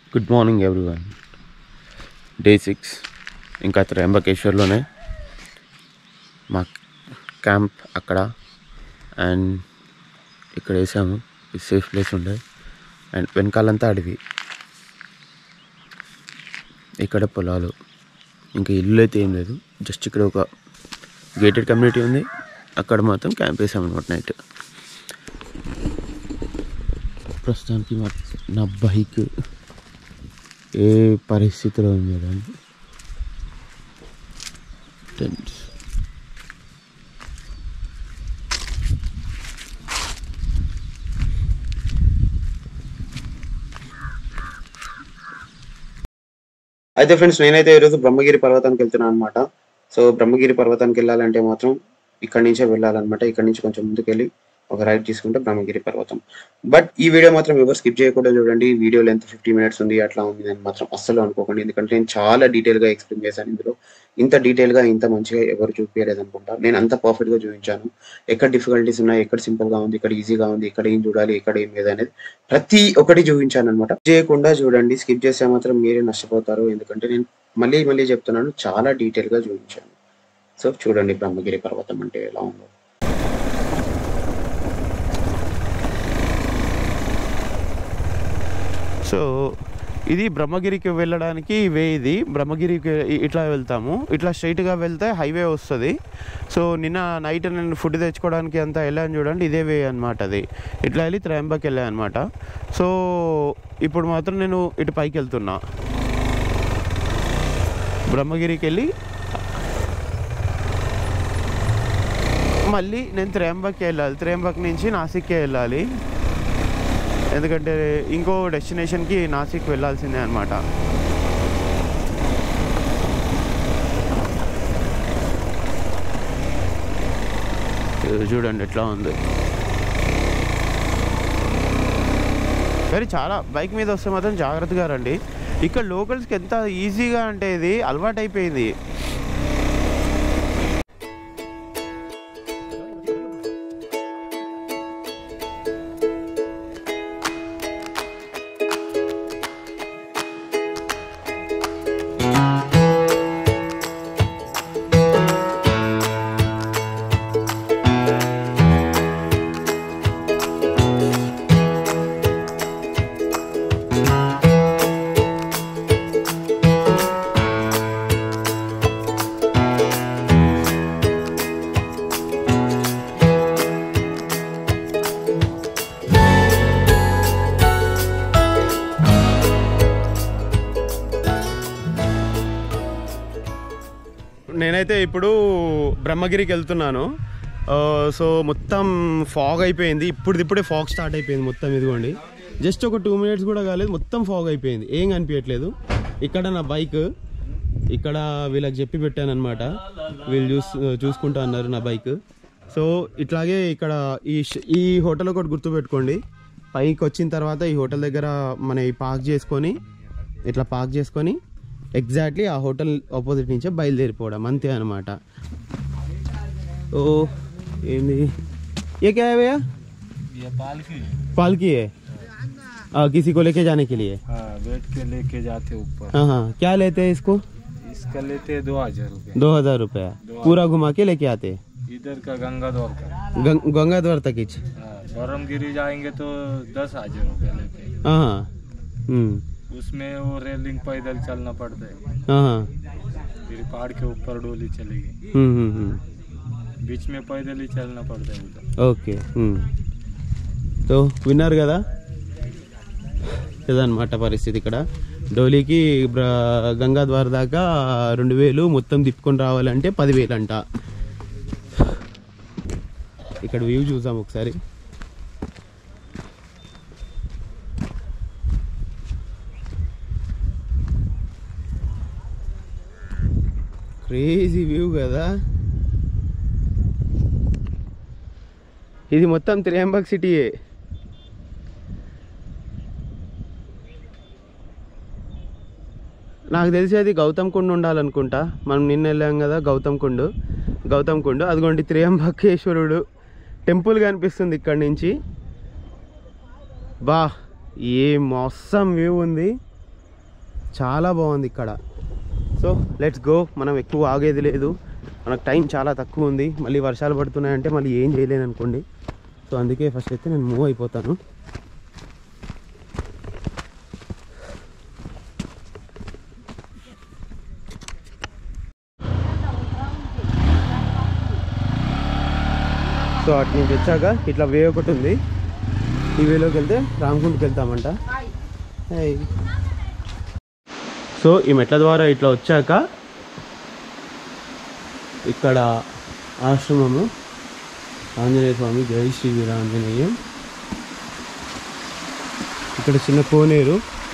Good morning everyone. Day 6 ఇంకా త్రయంబకేశ్వర్లోనే మా camp అక్కడ. అండ్ ఇక్కడ వేసాము, సేఫ్ ప్లేస్ ఉండే. అండ్ వెనకాలంతా అడవి, ఇక్కడ పొలాలు, ఇంకా ఇల్లు అయితే ఏం లేదు. జస్ట్ ఇక్కడ ఒక గేటెడ్ కమ్యూనిటీ ఉంది, అక్కడ మాత్రం క్యాంప్ వేసామన్నమాట నైట్. ప్రస్తుతానికి నా బైక్ ఏ పరిస్థితిలో ఉంది కదండి. టెన్స్ అయితే ఫ్రెండ్స్, నేనైతే ఈరోజు బ్రహ్మగిరి పర్వతానికి వెళ్తున్నాను అనమాట. సో బ్రహ్మగిరి పర్వతానికి వెళ్ళాలంటే మాత్రం ఇక్కడి నుంచే వెళ్ళాలన్నమాట. ఇక్కడి నుంచి కొంచెం ముందుకెళ్ళి ఒక రైడ్ తీసుకుంటే బ్రహ్మగిరి పర్వతం. బట్ ఈ వీడియో మాత్రం ఎవరు స్కిప్ చేయకుండా చూడండి. వీడియో లెంత్ 50 minutes ఉంది, అట్లా ఉంది అని మాత్రం అస్సలు అనుకోకండి. ఎందుకంటే నేను చాలా డీటెయిల్గా ఎక్స్ప్లెయిన్ చేశాను. ఇందులో ఇంత డీటెయిల్గా ఇంత మంచిగా ఎవరు చూపించలేదు అనుకుంటా. నేను అంత పర్ఫెక్ట్గా చూపించాను. ఎక్కడ డిఫికల్టీస్ ఉన్నాయి, ఎక్కడ సింపుల్గా ఉంది, ఇక్కడ ఈజీగా ఉంది, ఇక్కడ ఏం చూడాలి, ఇక్కడ ఏం లేదు అనేది ప్రతి ఒక్కటి చూపించాను అనమాట. చేయకుండా చూడండి. స్కిప్ చేస్తే మాత్రం మీరే నష్టపోతారు. ఎందుకంటే నేను మళ్ళీ చెప్తున్నాను, చాలా డీటెయిల్గా చూపించాను. సో చూడండి బ్రహ్మగిరి పర్వతం అంటే ఎలా ఉందో. సో ఇది బ్రహ్మగిరికి వెళ్ళడానికి వే. ఇది బ్రహ్మగిరికి ఇట్లా వెళ్తాము, ఇట్లా స్ట్రైట్గా వెళ్తే హైవే వస్తుంది. సో నిన్న నైట్ నేను ఫుడ్ తెచ్చుకోవడానికి అంతా వెళ్ళాను చూడండి, ఇదే వే అనమాట. అది ఇట్లా వెళ్ళి త్రయంబక్ వెళ్ళాను అనమాట. సో ఇప్పుడు మాత్రం నేను ఇటు పైకి వెళ్తున్నా. బ్రహ్మగిరికి వెళ్ళి మళ్ళీ నేను త్రయంబక్కి వెళ్ళాలి. త్రయంబక్ నుంచి నాసిక్కే వెళ్ళాలి, ఎందుకంటే ఇంకో డెస్టినేషన్కి నాసిక్ వెళ్ళాల్సిందే అనమాట. చూడండి ఎట్లా ఉంది. కానీ చాలా బైక్ మీద వస్తే మాత్రం జాగ్రత్తగా రండి. ఇక్కడ లోకల్స్కి ఎంత ఈజీగా అంటే ఇది అలవాటు అయిపోయింది. నేనైతే ఇప్పుడు బ్రహ్మగిరికి వెళ్తున్నాను. సో మొత్తం ఫాగ్ అయిపోయింది. ఇప్పుడే ఫాగ్ స్టార్ట్ అయిపోయింది మొత్తం. ఇదిగోండి, జస్ట్ ఒక 2 minutes కూడా కాలేదు, మొత్తం ఫాగ్ అయిపోయింది. ఏం కనిపించట్లేదు. ఇక్కడ నా బైక్ ఇక్కడ వీళ్ళకి చెప్పి పెట్టాను అనమాట. వీళ్ళు చూసుకుంటా అన్నారు నా బైక్. సో ఇట్లాగే ఇక్కడ ఈ హోటల్ ఒకటి గుర్తుపెట్టుకోండి. పైకి వచ్చిన తర్వాత ఈ హోటల్ దగ్గర మన ఇట్లా పార్క్ చేసుకొని ఎగ్జాక్ట్లీ ఆ హోటల్ ఆపోజిట్ నుంచే బయలుదేరిపోవడం, అంతే అనమాట. ఓ ఏంది ये क्या है भैया? ये पालकी है। किसी को लेके जाने के लिए? बैठ के लेके जाते ऊपर। हाँ, क्या लेते हैं इसको? इसका लेते 2000 रुपये। 2000 रुपया पूरा घुमा के लेके आते हैं इधर का गंगाद्वार का। गंगाद्वार तक। ब्रह्मगिरी जाएंगे तो 10,000 रुपये लेते हैं। हाँ, उसमें वो रेलिंग पैदल चलना पड़ता है। हाँ, फिर पहाड़ के ऊपर डोली चलेगी, बीच में पैदल ही चलना पड़ता है उधर। ఓకే. సో విన్నారు కదా, ఇదన్నమాట పరిస్థితి. ఇక్కడ డోలీకి గంగాద్వార్ దాకా 2000, మొత్తం తిప్పుకొని రావాలంటే 10,000 అంట. ఇక్కడ వ్యూ చూసాం ఒకసారి. క్రేజీ వ్యూ కదా. ఇది మొత్తం త్రయంబక్ సిటీయే. నాకు తెలిసి అది గౌతమ్ కుండ్ ఉండాలనుకుంటా. మనం నిన్న వెళ్ళాం కదా గౌతమ్ కుండ్. అదిగోండి త్రయంబకేశ్వరుడు టెంపుల్ కనిపిస్తుంది ఇక్కడ నుంచి. బా ఏ మోసం వ్యూ ఉంది. చాలా బాగుంది ఇక్కడ. So let's go. మనం ఎక్కువ ఆగేది లేదు, మనకు టైం చాలా తక్కువ ఉంది. మళ్ళీ వర్షాలు పడుతున్నాయంటే మళ్ళీ ఏం చేయలేను అనుకోండి. సో అందుకే ఫస్ట్ అయితే నేను మూవ్ అయిపోతాను. సో అటు నుంచి వచ్చాక ఇట్లా వే ఒకటి ఉంది, ఈ వేలోకి వెళ్తే రామకుండకి వెళ్తామంట. సో ఈ మెట్ల ద్వారా ఇట్లా వచ్చాక ఇక్కడ ఆశ్రమము, ఆంజనేయ స్వామి, జై శ్రీ వీరాంజనేయం. ఇక్కడ చిన్న కోనేరు.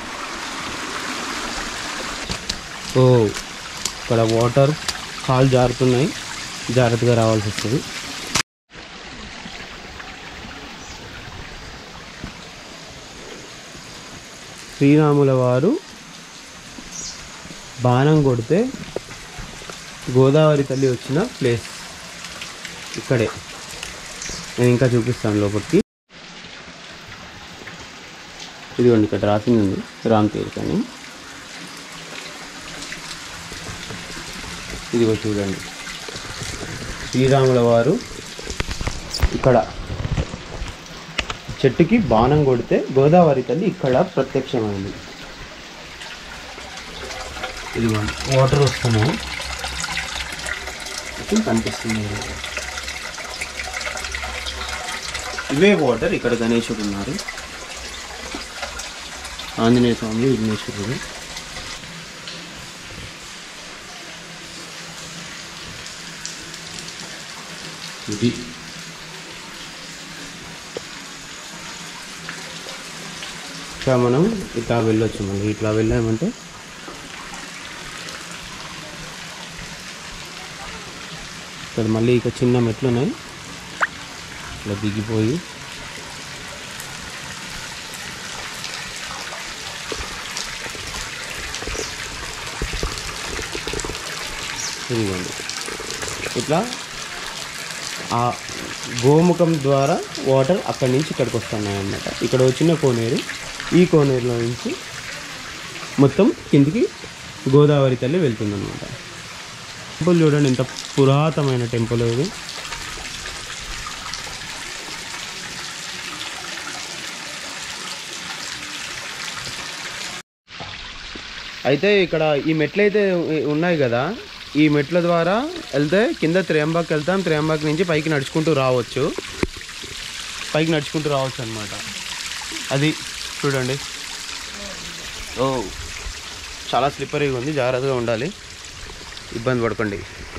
ఓ ఇక్కడ వాటర్ కాలు జారుతున్నాయి, జాగ్రత్తగా రావాల్సి వస్తుంది. శ్రీరాముల వారు బాణం కొడితే గోదావరి తల్లి వచ్చిన ప్లేస్ ఇక్కడే. నేను ఇంకా చూపిస్తాను లోపలికి. ఇదిగోండి ఇక్కడ రాసింది ఉంది రామ్ తీర్థ్ అని. ఇదిగో చూడండి, శ్రీరాముల వారు ఇక్కడ చెట్టుకి బాణం కొడితే గోదావరి తల్లి ఇక్కడ ప్రత్యక్షమైంది. ఇదిగోండి వాటర్ వస్తున్నాయి, కనిపిస్తుంది. ఇవే వాటర్. ఇక్కడ గణేశుడు ఉన్నారు, ఆంజనేయ స్వామి, విఘ్నేశ్వరుడు. ఇది ఇట్లా మనం ఇట్లా వెళ్ళొచ్చు. మళ్ళీ ఇట్లా వెళ్ళామంటే ఇక్కడ మళ్ళీ ఇక చిన్న మెట్లు ఉన్నాయి, ఇట్లా దిగిపోయి ఇదిగోండి ఇట్లా ఆ గోముఖం ద్వారా వాటర్ అక్కడి నుంచి ఇక్కడికి వస్తున్నాయి అన్నమాట. ఇక్కడ వచ్చిన కోనేరు, ఈ కోనేరులో నుంచి మొత్తం కిందికి గోదావరి తల్లి వెళ్తుందన్నమాట. టెంపుల్ చూడండి ఎంత పురాతనమైన టెంపుల్ ఇది. అయితే ఇక్కడ ఈ మెట్లు అయితే ఉన్నాయి కదా, ఈ మెట్ల ద్వారా వెళ్తే కింద త్రయంబక్ వెళ్తాం. త్రయంబక్ నుంచి పైకి నడుచుకుంటూ రావచ్చు, అనమాట. అది చూడండి. ఓ చాలా స్లిప్పరీగా ఉంది, జాగ్రత్తగా ఉండాలి, ఇబ్బంది పడకండి.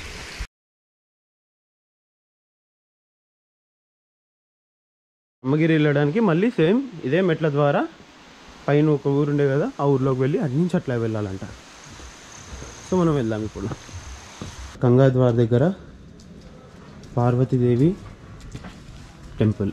బ్రహ్మగిరి వెళ్ళడానికి మళ్ళీ సేమ్ ఇదే మెట్ల ద్వారా పైన ఒక ఊరు ఉండే కదా, ఆ ఊర్లోకి వెళ్ళి అటు నుంచి అట్లా వెళ్ళాలంట. సో మనం వెళ్దాం ఇప్పుడు. గంగాద్వార్ దగ్గర పార్వతీదేవి టెంపుల్.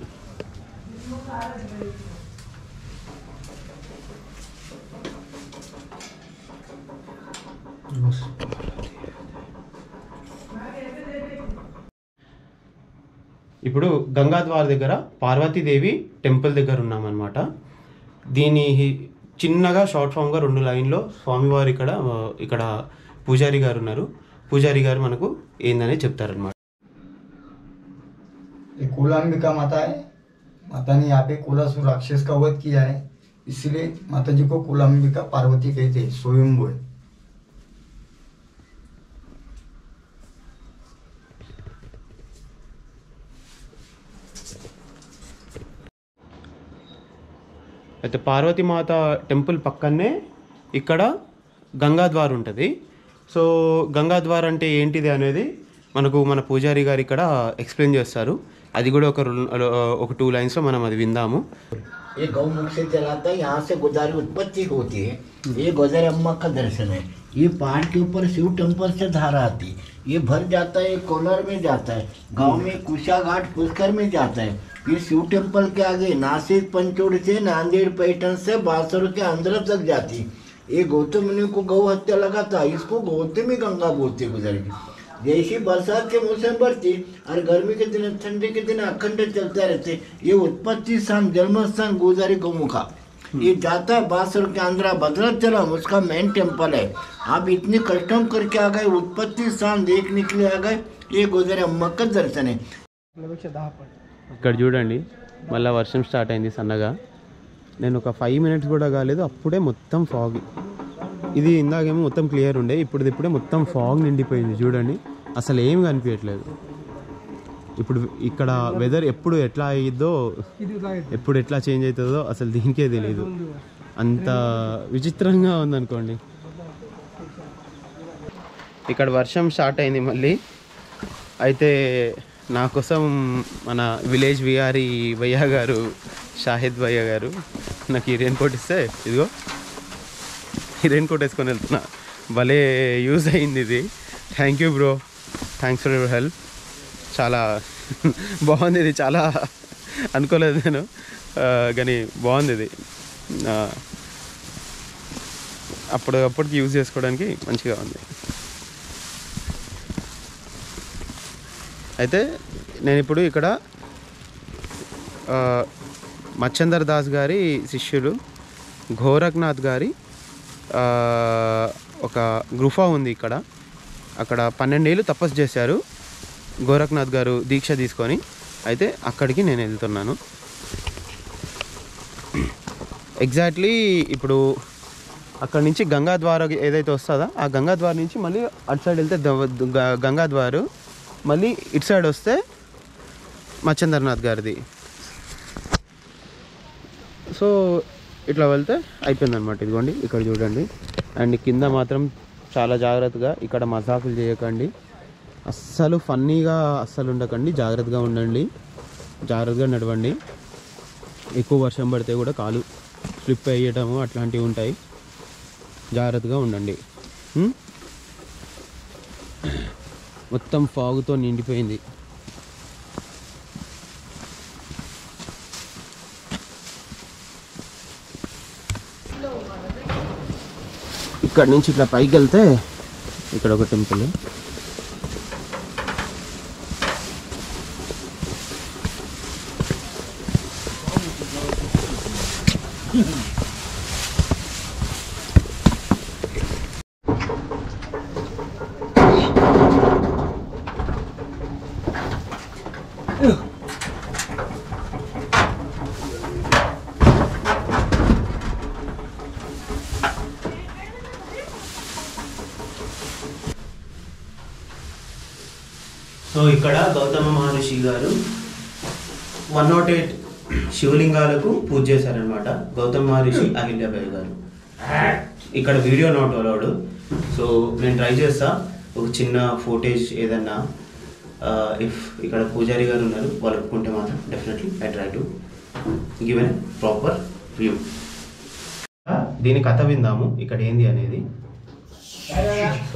ఇప్పుడు గంగాద్వార్ దగ్గర పార్వతీదేవి టెంపుల్ దగ్గర ఉన్నామన్నమాట. దీని చిన్నగా షార్ట్ ఫామ్గా 2 లైన్లో స్వామివారు ఇక్కడ పూజారి గారు ఉన్నారు. పూజారి గారు మనకు ఏందనే చెప్తారనమాట. कुलांबिका माता है। माता ने यहाँ पे कुलासुर राक्षस का वध किया है, इसलिए माता जी को कुलांबिका पार्वती कहते हैं, स्वयंभू है। అయితే పార్వతీమాత టెంపుల్ పక్కనే ఇక్కడ గంగాద్వార్ ఉంటుంది. సో గంగాద్వార్ అంటే ఏంటిది అనేది మనకు మన పూజారి గారు ఇక్కడ ఎక్స్ప్లెయిన్ చేస్తారు. అది కూడా ఒక 2 లైన్స్లో మనం అది విందాము. ये गौमुख से चलाता है, यहाँ से गोदावरी उत्पत्ति होती है। ये गोदावरी अम्मा का दर्शन है। ये पहाड़ के ऊपर शिव टेम्पल से धारा आती, ये भर जाता है, कोलार में जाता है, गांव में कुशा घाट पुष्कर में जाता है। ये शिव टेम्पल के आगे नासिक पंचोड़ से नांदेड़ पैठन से बासर के अंदर तक जाती। ये गौतम मुनि को गौ हत्या लगा था, इसको गौतमी गंगा बोलते गुजर की। जैसी बरसात के मौसम बढ़ती और गर्मी के दिन ठंडी के दिन अखंड चलते रहते। ये उत्पत्ति स्थान जन्म स्थान गोदावरी गौमुखा। ये जाता है बासुर के अंदर भद्राचलम, उसका मेन टेम्पल है। आप इतनी कष्टम करके आ गए, उत्पत्ति स्थान देखने के लिए आ गए, ये गोदरे अम्मा का दर्शन है। ఇక్కడ చూడండి మళ్ళీ వర్షం స్టార్ట్ అయింది సన్నగా. నేను ఒక 5 minutes కూడా కాలేదు, అప్పుడే మొత్తం ఫాగ్. ఇది ఇందాకేమో మొత్తం క్లియర్ ఉండే, ఇప్పుడే మొత్తం ఫాగ్ నిండిపోయింది. చూడండి అసలు ఏమి కనిపించట్లేదు. ఇప్పుడు ఇక్కడ వెదర్ ఎప్పుడు ఎట్లా అయ్యిద్దో, ఎప్పుడు ఎట్లా చేంజ్ అవుతుందో అసలు దీనికే తెలియదు. అంత విచిత్రంగా ఉందనుకోండి. ఇక్కడ వర్షం స్టార్ట్ అయింది మళ్ళీ. అయితే నా కోసం మన విలేజ్ విఆర్ఈ భయ్య గారు, షాహిద్ భయ్య గారు నాకు ఈ రెయిన్ కోట్ ఇస్తే, ఇదిగో ఈ రెయిన్ కోట్ వేసుకొని వెళ్తున్నా. భలే యూజ్ అయింది ఇది. Thank you bro, thanks for your help. చాలా బాగుంది ఇది, చాలా అనుకోలేదు నేను, కానీ బాగుంది ఇది. అప్పటికి యూజ్ చేసుకోవడానికి మంచిగా ఉంది. అయితే నేను ఇప్పుడు ఇక్కడ మచ్చందర్ దాస్ గారి శిష్యులు గోరఖ్నాథ్ గారి ఒక గుఫా ఉంది ఇక్కడ. అక్కడ 12 ఏళ్ళు తపస్సు చేశారు గోరఖ్నాథ్ గారు దీక్ష తీసుకొని. అయితే అక్కడికి నేను వెళ్తున్నాను. ఎగ్జాక్ట్లీ ఇప్పుడు అక్కడి నుంచి గంగా ద్వార ఏదైతే వస్తుందో ఆ గంగా ద్వార నుంచి మళ్ళీ అటు సైడ్ వెళ్తే గంగా ద్వారు, మళ్ళీ ఇటు సైడ్ వస్తే మచ్చందర్నాథ్ గారిది. సో ఇట్లా వెళ్తే అయిపోయింది అనమాట. ఇదిగోండి ఇక్కడ చూడండి. అండ్ కింద మాత్రం చాలా జాగ్రత్తగా, ఇక్కడ మజాకులు చేయకండి, అస్సలు ఫన్నీగా అస్సలు ఉండకండి, జాగ్రత్తగా ఉండండి, జాగ్రత్తగా నడవండి. ఎక్కువ వర్షం పడితే కూడా కాలు స్లిప్ అయ్యటము అట్లాంటివి ఉంటాయి, జాగ్రత్తగా ఉండండి. మొత్తం ఫాగుతో నిండిపోయింది. ఇక్కడ నుంచి ఇట్లా పైకి వెళ్తే ఇక్కడ ఒక టెంపుల్. సో ఇక్కడ గౌతమ మహర్షి గారు 108 శివలింగాలకు పూజ చేశారనమాట. గౌతమ మహర్షి, అహిల్యాబాయి గారు. ఇక్కడ వీడియో నాట్ అలౌడ్. సో నేను ట్రై చేస్తా ఒక చిన్న ఫోటేజ్ ఏదన్నా. ఇఫ్ ఇక్కడ పూజారి గారు ఉన్నారు, వాళ్ళు ఒప్పుకుంటే మాత్రం definitely I try to give an proper view. దీని కథ విందాము ఇక్కడ ఏంది అనేది. సో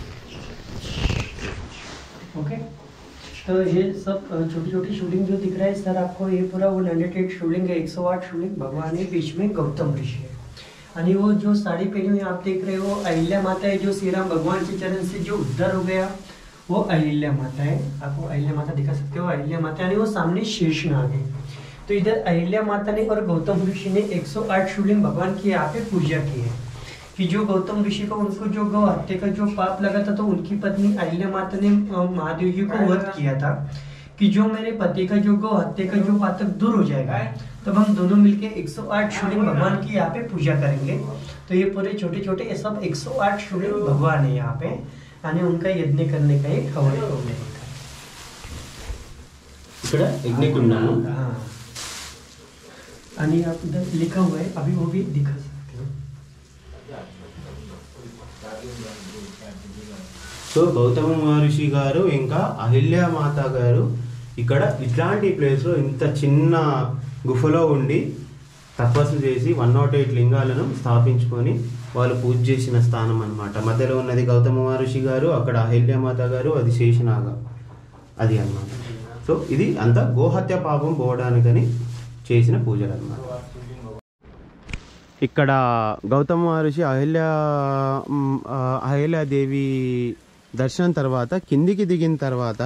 ओके, तो ये सब छोटी छोटी शिवलिंग जो दिख रहा है सर आपको, ये पूरा 108 शिवलिंग है, 108 शिवलिंग भगवान है, बीच में गौतम ऋषि है। यानी वो जो साड़ी पहनी हुई आप देख रहे हो अहिल्या माता है, जो श्री राम भगवान के चरण से जो उद्धार हो गया वो अहिल्या माता है। आपको अहिल्या माता दिखा सकते हो, अहिल्या माता यानी वो सामने शेषनाग है। तो इधर अहिल्या माता ने और गौतम ऋषि ने 108 शिवलिंग भगवान की यहाँ पे पूजा की है। कि जो गौतम ऋषि को उनको जो गौ हत्या का जो पाप लगा था, तो उनकी पत्नी अहिल्या माता ने महादेव जी को वध किया था कि जो मेरे पति का जो गौ हत्या का जो पातक दूर हो जाएगा, तब हम दोनों मिलके 108 शिवलिंग भगवान की यहाँ पे पूजा करेंगे। तो ये पूरे छोटे छोटे सब 108 शिवलिंग भगवान है यहाँ पे, यानी उनका यज्ञ करने का एक हवन होने का। ఇక్కడ యజ్ఞకుండము. हाँ, यानी आप इधर लिखा हुआ है, अभी वो भी दिखा सकते हो। సో గౌతమ మహర్షి గారు ఇంకా అహిల్యామాత గారు ఇక్కడ ఇట్లాంటి ప్లేస్లో ఇంత చిన్న గుఫలో ఉండి తపస్సు చేసి 108 లింగాలను స్థాపించుకొని వాళ్ళు పూజ చేసిన స్థానం అన్నమాట. మధ్యలో ఉన్నది గౌతమ మహర్షి గారు, అక్కడ అహిల్యామాత గారు, అది శేషనాగ, అది అన్నమాట. సో ఇది అంతా గోహత్య పాపం పోవడానికని చేసిన పూజలు అన్నమాట. ఇక్కడ గౌతమ మహర్షి అహిల్యాదేవి దర్శనం తర్వాత కిందికి దిగిన తర్వాత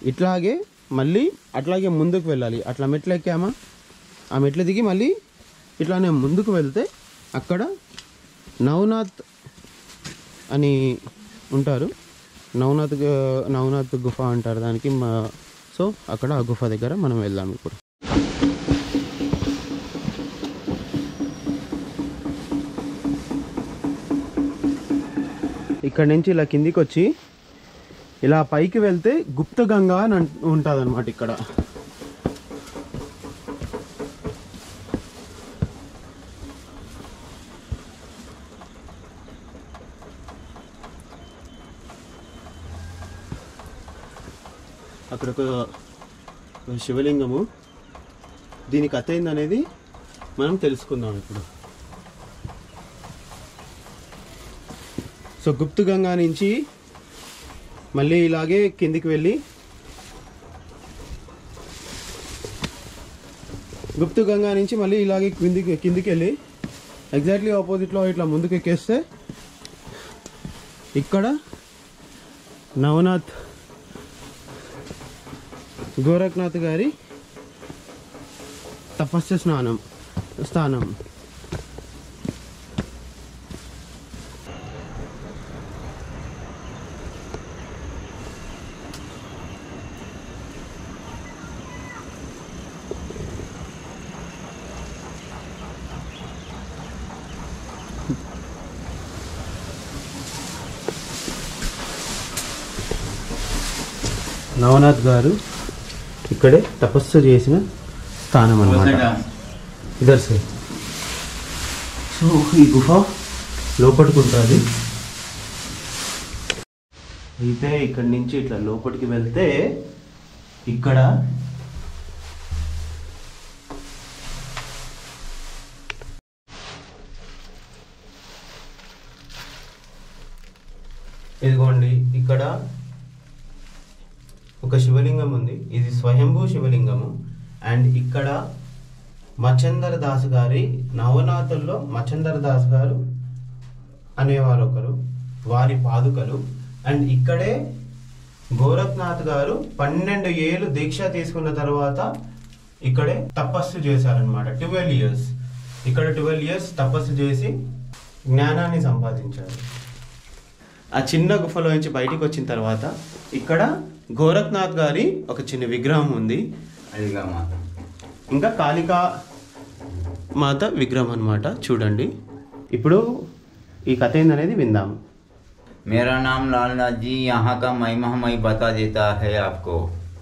ఇట్లాగే మళ్ళీ అట్లాగే ముందుకు వెళ్ళాలి. అట్లా మెట్లు ఎక్కామా, ఆ మెట్లు దిగి మళ్ళీ ఇట్లానే ముందుకు వెళ్తే అక్కడ నవనాథ్ అని ఉంటారు. నవనాథ్ గుఫ అంటారు దానికి. సో అక్కడ ఆ గుఫ దగ్గర మనం వెళ్దాం ఇప్పుడు. ఇక్కడ నుంచి ఇలా కిందికి వచ్చి ఇలా పైకి వెళ్తే గుప్త గంగా అని ఉంటుంది అన్నమాట. ఇక్కడ అక్కడ ఒక శివలింగము, దీని కథ ఏందనేది మనం తెలుసుకుందాం ఇప్పుడు. సో గుప్త గంగా నుంచి మళ్ళీ ఇలాగే కిందికి వెళ్ళి గుప్త గంగా నుంచి మళ్ళీ ఇలాగే కిందికి వెళ్ళి ఎగ్జాక్ట్లీ ఆపోజిట్లో ఇట్లా ముందుకు ఎక్కేస్తే ఇక్కడ నవనాథ్ గోరఖ్నాథ్ గారి తపస్సు స్థానం. నవనాథ్ గారు ఇక్కడే తపస్సు చేసిన స్థానం అన్నమాట. ఇదర్ సే. సో ఈ గుఫ లోపలికి ఉంటుంది. అయితే ఇక్కడి నుంచి ఇట్లా లోపలికి వెళ్తే ఇక్కడ ఇదిగోండి ఇక్కడ ఒక శివలింగం ఉంది. ఇది స్వయంభూ శివలింగము. అండ్ ఇక్కడ మచ్చందర్ దాస్ గారి నవనాథుల్లో మచ్చందర్ దాస్ గారు అనేవారు ఒకరు, వారి పాదుకలు. అండ్ ఇక్కడే గోరఖ్నాథ్ గారు 12 ఏళ్ళు దీక్ష తీసుకున్న తర్వాత ఇక్కడే తపస్సు చేశారనమాట. 12 ఇయర్స్ ఇక్కడ 12 ఇయర్స్ తపస్సు చేసి జ్ఞానాన్ని సంపాదించారు. ఆ చిన్న గుఫలో నుంచి బయటికి వచ్చిన తర్వాత ఇక్కడ గోరఖ్నాథ్ గారి ఒక చిన్న విగ్రహం ఉంది. ఇంకా కాళికా మాత విగ్రహం అన్నమాట. చూడండి ఇప్పుడు ఈ కథ ఏందనేది విందాము. मेरा नाम लालनाथ जी, यहाँ का महिमा मैं बता देता है आपको।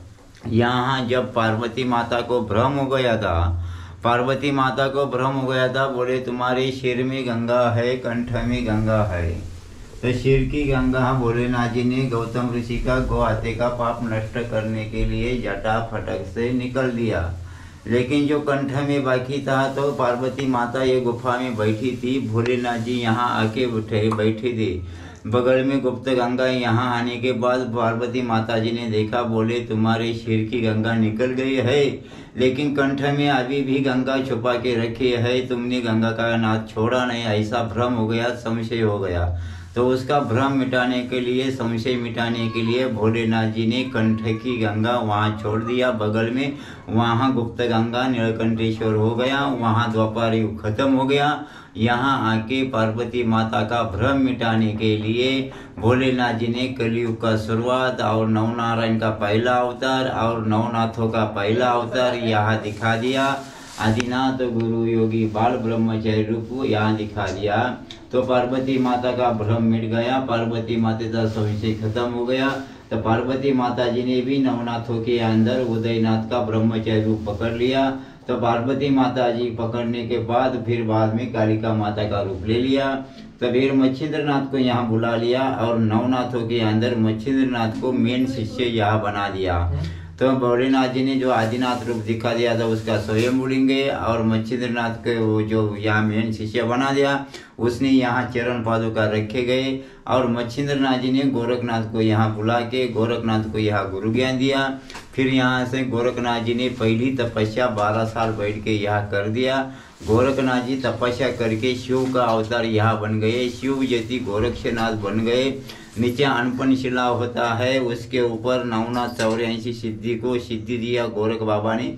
यहाँ जब पार्वती माता को भ्रम हो गया था, पार्वती माता को भ्रम हो गया था, बोले तुम्हारे सिर में गंगा है, कंठ में गंगा है। तो सिर की गंगा भोलेनाथ जी ने गौतम ऋषि का गौ हत्या का पाप नष्ट करने के लिए जटा फटक से निकल दिया। लेकिन जो कंठ में बाकी था तो पार्वती माता ये गुफा में बैठी थी, भोलेनाथ जी यहाँ आके बैठी थी। बगल में गुप्त गंगा। यहाँ आने के बाद पार्वती माता जी ने देखा, बोले तुम्हारे सिर की गंगा निकल गई है, लेकिन कंठ में अभी भी गंगा छुपा के रखी है, तुमने गंगा का नाथ छोड़ा नहीं। ऐसा भ्रम हो गया, संशय हो गया। तो उसका भ्रम मिटाने के लिए, संशय मिटाने के लिए भोलेनाथ जी ने कंठ की गंगा वहाँ छोड़ दिया बगल में। वहाँ गुप्त गंगा नीलकंठेश्वर हो गया, वहाँ द्वापर युग खत्म हो गया। यहाँ आके पार्वती माता का भ्रम मिटाने के लिए भोलेनाथ जी ने कलयुग का शुरुआत और नवनारायण का पहला अवतार और नवनाथों का पहला अवतार यहाँ दिखा दिया। आदिनाथ गुरु योगी बाल ब्रह्मचारी रूप यहाँ दिखा दिया। तो पार्वती माता का भ्रम मिट गया, पार्वती माता का संशय खत्म हो गया। तो पार्वती माता जी ने भी नवनाथों के अंदर उदयनाथ का ब्रह्मचारी रूप पकड़ लिया। तो पार्वती माता जी पकड़ने के बाद फिर बाद में कालिका माता का रूप ले लिया। तो फिर मच्छिंद्रनाथ को यहाँ बुला लिया और नवनाथों के अंदर मच्छिंद्रनाथ को मेन शिष्य यहाँ बना दिया। तो भोलेनाथ जी ने जो आदिनाथ रूप दिखा दिया था उसका स्वयं लिंगे और मच्छिंद्रनाथ के वो जो यहाँ मेन शिष्य बना दिया, उसने यहाँ चरण पादुका रखे गए। और मच्छिंद्रनाथ जी ने गोरखनाथ को यहाँ बुला के गोरखनाथ को यहाँ गुरु ज्ञान दिया। फिर यहाँ से गोरखनाथ जी ने पहली तपस्या 12 साल बैठ के यहाँ कर दिया। गोरखनाथ जी तपस्या करके शिव का अवतार यहाँ बन गए, शिव जैसी गोरक्षनाथ बन गए। नीचे अनपन शिला होता है, उसके ऊपर 984 सिद्धि को सिद्धि दिया गोरख बाबा ने।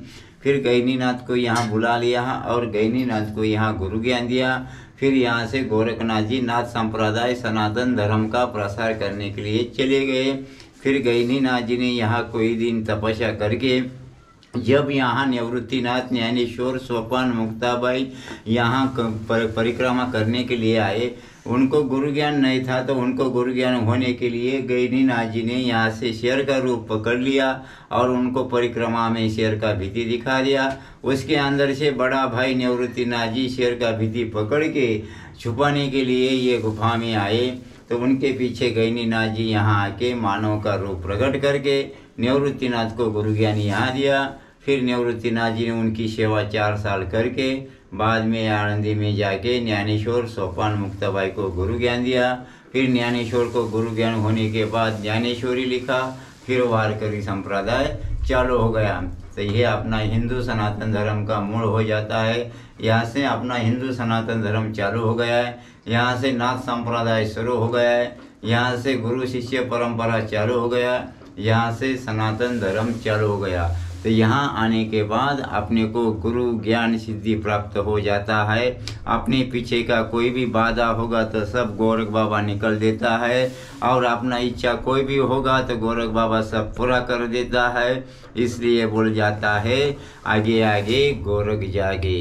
फिर गैनीनाथ को यहाँ बुला लिया और गैनीनाथ को यहाँ गुरु ज्ञान दिया। फिर यहाँ से गोरखनाथ जी नाथ संप्रदाय सनातन धर्म का प्रसार करने के लिए चले गए। फिर गैनीनाथ जी ने यहाँ कोई दिन तपस्या करके जब यहाँ निवृत्तिनाथ ज्ञानेश्वर सोपान मुक्ताबाई यहाँ परिक्रमा करने के लिए आए, उनको गुरु ज्ञान नहीं था, तो उनको गुरु ज्ञान होने के लिए गैनीनाथ जी ने यहाँ से शेर का रूप पकड़ लिया और उनको परिक्रमा में शेर का भीति दिखा दिया। उसके अंदर से बड़ा भाई निवृत्तिनाथ जी शेर का भीति पकड़ के छुपाने के लिए ये गुफा में आए। तो उनके पीछे गैनीनाथ जी यहाँ आके मानव का रूप प्रकट करके निवृत्तिनाथ को गुरु ज्ञान यहाँ दिया। फिर निवृत्तिनाथ जी ने उनकी सेवा 4 साल करके बाद में आनंदी में जाके ज्ञानेश्वर सोपान मुक्ताबाई को गुरु ज्ञान दिया। फिर ज्ञानेश्वर को गुरु ज्ञान होने के बाद ज्ञानेश्वरी लिखा। फिर वारकरी संप्रदाय चालू हो गया। तो ये अपना हिंदू सनातन धर्म का मूल हो जाता है। यहाँ से अपना हिंदू सनातन धर्म चालू हो गया है। यहाँ से नाथ संप्रदाय शुरू हो गया है। यहाँ से गुरु शिष्य परंपरा चालू हो गया। यहाँ से सनातन धर्म चालू हो गया। तो यहाँ आने के बाद अपने को गुरु ज्ञान सिद्धि प्राप्त हो जाता है। अपने पीछे का कोई भी बाधा होगा तो सब गोरख बाबा निकल देता है, और अपना इच्छा कोई भी होगा तो गोरख बाबा सब पूरा कर देता है। इसलिए बोल जाता है आगे आगे गोरख जागे।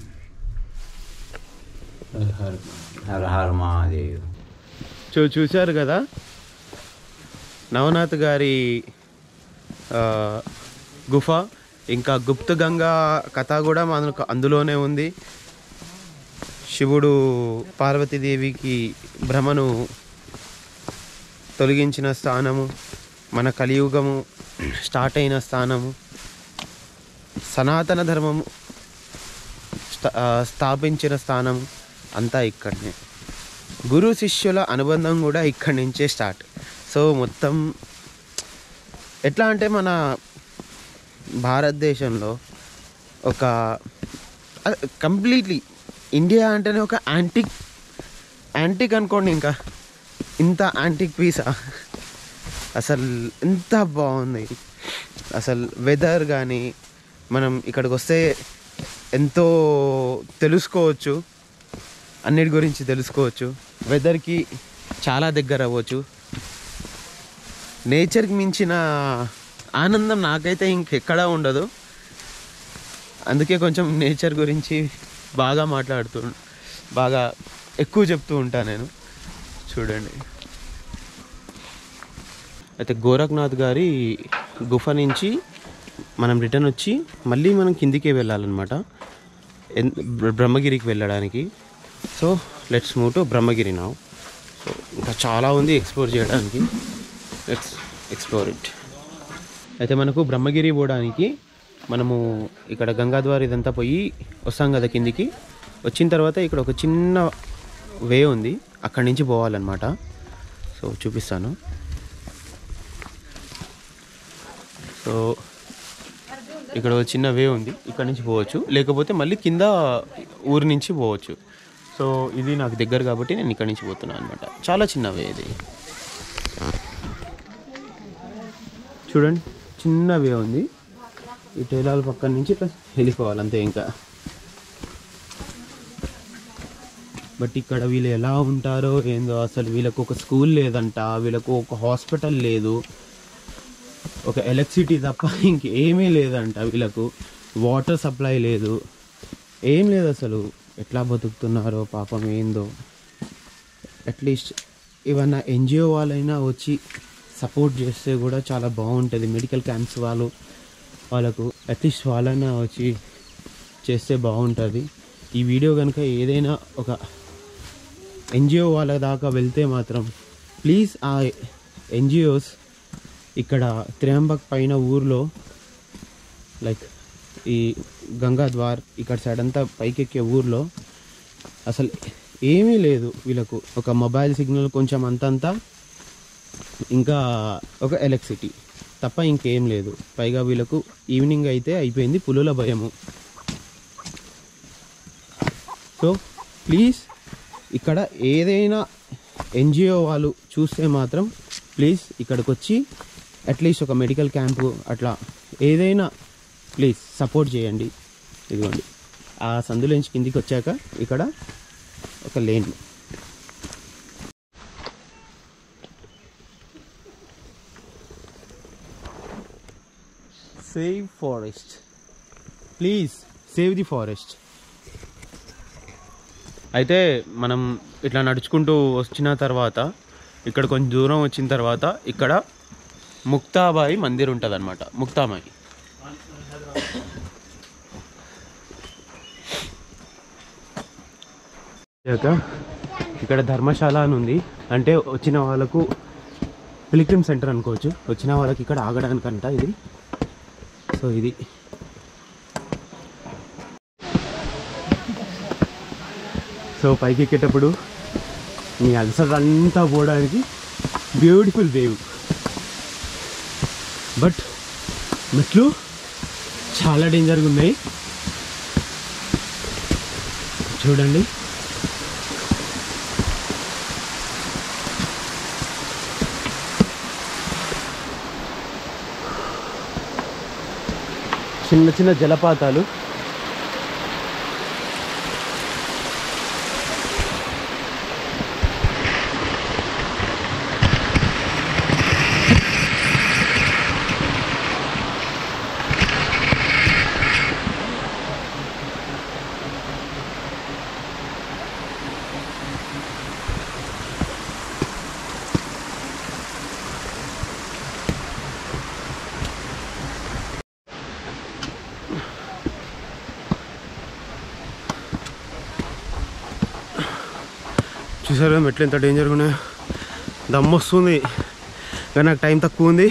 हर हर महादेव। చూశారు కదా నవనాథ్ గారి గుఫ, ఇంకా గుప్త గంగా కథ కూడా మనకు అందులోనే ఉంది. శివుడు పార్వతీదేవికి భ్రమను తొలగించిన స్థానము, మన కలియుగము స్టార్ట్ అయిన స్థానము, సనాతన ధర్మము స్థాపించిన స్థానం అంతా ఇక్కడనే. గురు శిష్యుల అనుబంధం కూడా ఇక్కడి నుంచే స్టార్ట్. సో మొత్తం ఎట్లా అంటే మన భారతదేశంలో ఒక కంప్లీట్లీ ఇండియా అంటేనే ఒక యాంటిక్ అనుకోండి. ఇంకా ఇంత యాంటిక్ పీసా అసలు ఎంత బాగుంది. అసలు వెదర్ కానీ మనం ఇక్కడికి వస్తే ఎంతో తెలుసుకోవచ్చు, అన్నిటి గురించి తెలుసుకోవచ్చు. వెదర్కి చాలా దగ్గర అవ్వచ్చు. నేచర్కి మించిన ఆనందం నాకైతే ఇంకెక్కడా ఉండదు. అందుకే కొంచెం నేచర్ గురించి బాగా ఎక్కువ చెప్తూ ఉంటాను నేను. చూడండి, అయితే గోరఖ్నాథ్ గారి గుఫ నుంచి మనం రిటర్న్ వచ్చి మళ్ళీ మనం కిందికే వెళ్ళాలన్నమాట బ్రహ్మగిరికి వెళ్ళడానికి. So let's move to Brahmagiri now. So ఇంకా చాలా ఉంది ఎక్స్ప్లోర్ చేయడానికి. Let's explore it. అయితే మనకు బ్రహ్మగిరి పోవడానికి మనము ఇక్కడ గంగాద్వార్ ఇదంతా పోయి వస్తాం కదా కిందికి. వచ్చిన తర్వాత ఇక్కడ ఒక చిన్న వే ఉంది, అక్కడి నుంచి పోవాలన్నమాట. సో చూపిస్తాను. సో ఇక్కడ ఒక చిన్న వే ఉంది, ఇక్కడ నుంచి పోవచ్చు, లేకపోతే మళ్ళీ కింద ఊరి నుంచి పోవచ్చు. సో ఇది నాకు దగ్గర కాబట్టి నేను ఇక్కడి నుంచి పోతున్నాను అనమాట. చాలా చిన్న వే ఇది. చూడండి, చిన్న వే ఉంది. ఈ టేలాల పక్కన నుంచి ఇట్లా వెళ్ళిపోవాలి అంతే ఇంకా. బట్ ఇక్కడ వీళ్ళు ఎలా ఉంటారో ఏందో, అసలు వీళ్ళకు ఒక స్కూల్ లేదంట, వీళ్ళకు ఒక హాస్పిటల్ లేదు, ఒక ఎలక్ట్రిసిటీ తప్ప ఇంకేమీ లేదంట, వీళ్ళకు వాటర్ సప్లై లేదు, ఏం లేదు అసలు. ఎట్లా బతుకుతున్నారో పాపం ఏందో. అట్లీస్ట్ ఏమన్నా ఎన్జిఓ వాళ్ళైనా వచ్చి సపోర్ట్ చేస్తే కూడా చాలా బాగుంటుంది. మెడికల్ క్యాంప్స్ వాళ్ళకు అట్లీస్ట్ వాళ్ళైనా వచ్చి చేస్తే బాగుంటుంది. ఈ వీడియో కనుక ఏదైనా ఒక ఎన్జిఓ వాళ్ళ దాకా వెళ్తే మాత్రం ప్లీజ్ ఆ ఎన్జిఓస్ ఇక్కడ త్రియంబక్ పైన ఊర్లో లైక్ ఈ గంగాద్వార్ ఇక్కడ సైడ్ అంతా పైకెక్కే ఊర్లో అసలు ఏమీ లేదు వీళ్ళకు. ఒక మొబైల్ సిగ్నల్ కొంచెం అంతంతా, ఇంకా ఒక ఎలక్ట్రిసిటీ తప్ప ఇంకేం లేదు. పైగా వీళ్ళకు ఈవినింగ్ అయితే అయిపోయింది పులుల భయము. సో ప్లీజ్ ఇక్కడ ఏదైనా ఎన్జిఓ వాళ్ళు చూస్తే మాత్రం ప్లీజ్ ఇక్కడికి వచ్చి అట్లీస్ట్ ఒక మెడికల్ క్యాంపు అట్లా ఏదైనా ప్లీజ్ సపోర్ట్ చేయండి. ఇదిగోండి ఆ సందులోంచి కిందికి వచ్చాక ఇక్కడ ఒక lane. Save forest, please save the forest. అయితే మనం ఇట్లా నడుచుకుంటూ వచ్చిన తర్వాత ఇక్కడ కొంచెం దూరం వచ్చిన తర్వాత ఇక్కడ ముక్తాబాయి మందిర్ ఉంటుంది అనమాట. ముక్తాబాయి ఇక్కడ ధర్మశాల అని ఉంది. అంటే వచ్చిన వాళ్ళకు పిలిగ్రిమ్ సెంటర్ అనుకోవచ్చు. వచ్చిన వాళ్ళకి ఇక్కడ ఆగడానికంట ఇది. సో ఇది సో పైకి ఎక్కేటప్పుడు మీ అలసటంతా పోవడానికి బ్యూటిఫుల్ వేవ్. బట్ మెట్లు చాలా డేంజర్గా ఉన్నాయి చూడండి. చిన్న చిన్న జలపాతాలు. చూసారు మెట్లు ఎంత డేంజర్గా ఉన్నాయో. దమ్ము వస్తుంది కానీ నాకు టైం తక్కువ ఉంది.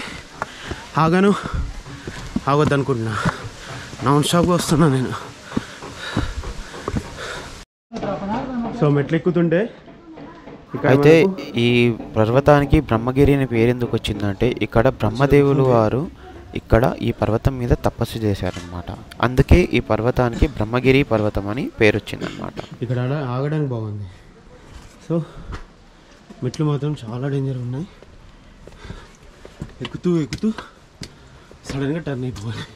ఆగొద్దు అనుకుంటున్నా. నాన్ స్టాప్గా వస్తున్నా నేను. సో మెట్లు ఎక్కుతుంటే అయితే ఈ పర్వతానికి బ్రహ్మగిరి అని పేరు ఎందుకు వచ్చిందంటే ఇక్కడ బ్రహ్మదేవులు వారు ఇక్కడ ఈ పర్వతం మీద తపస్సు చేశారనమాట. అందుకే ఈ పర్వతానికి బ్రహ్మగిరి పర్వతం అని పేరు వచ్చిందనమాట. ఇక్కడ ఆగడానికి బాగుంది. సో మెట్లు మాత్రం చాలా డేంజర్ ఉన్నాయి. ఎక్కుతూ సడన్గా టర్న్ అయిపోవాలి.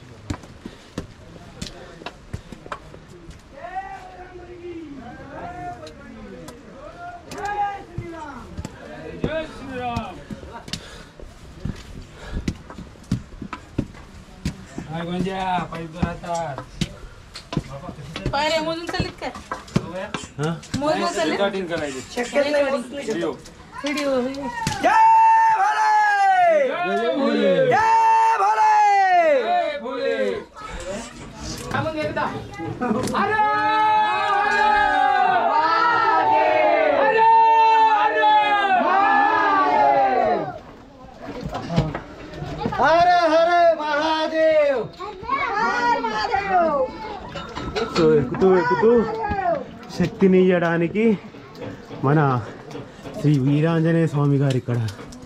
సో ఎక్కుతూ శక్తిని ఇవ్వడానికి మన శ్రీ వీరాంజనేయ స్వామి గారు ఇక్కడ